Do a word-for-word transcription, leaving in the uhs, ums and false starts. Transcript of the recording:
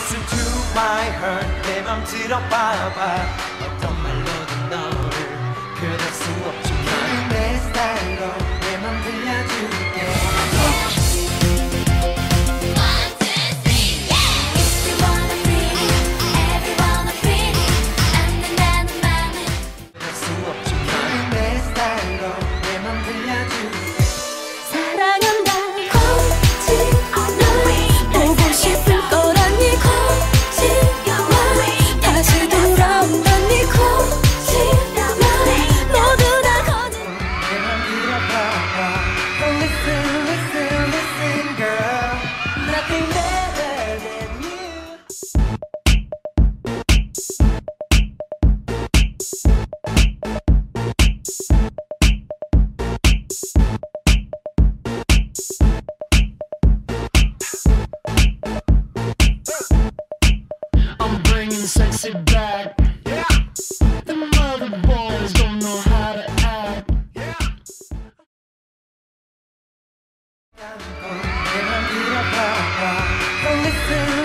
Listen to my heart 내 맘 들어봐봐 어떤 말로든 너를 그럴 수 없지만 내 스타일로 내 맘 들려줄게 Sexy back, yeah. The mother boys don't know how to act, yeah. Listen.